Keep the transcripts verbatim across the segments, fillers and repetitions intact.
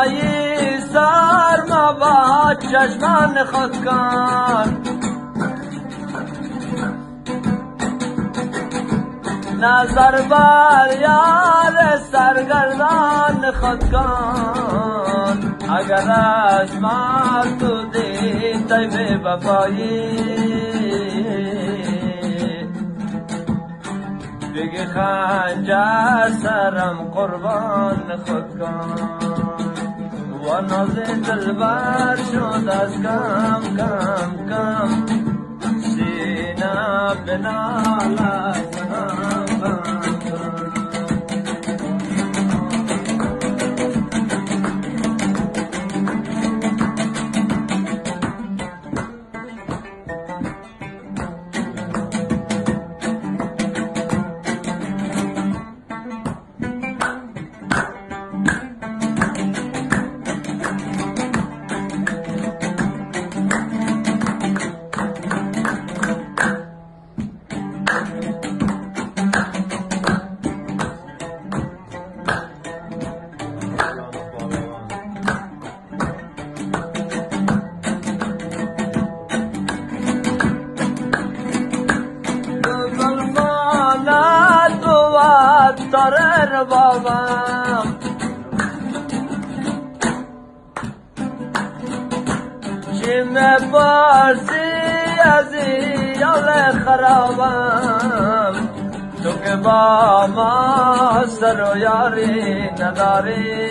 میایی سرما با چشمان خود کن، نظر بر یار سرگردان خود کن. اگر از ما تو دیدی بی وفایی، بگی خنجر سرم قربان خود کن. و ناز دلبر شد از کم کم کم، سینه بنالد ترر بابم، چی میپرسی از یال خرابم، تو که با ما سر و یاری نداری،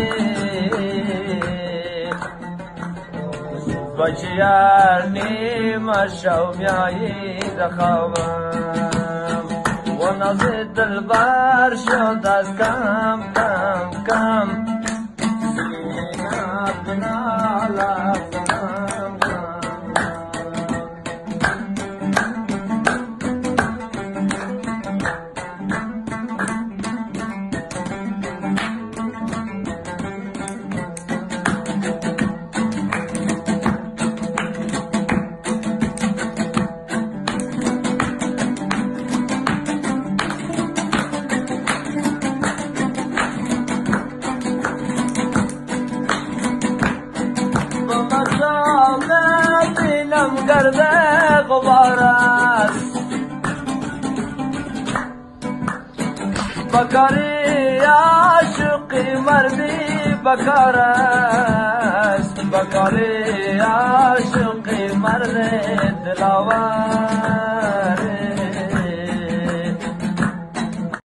بچی هر نیم شو میایی دخوابم. و ناز دلبر شد از کم کم کم، سینه بنالد کم کم. گرده غبار است بکاری عاشقی مردی بکار است، بکاری عاشقی مرد دلاور.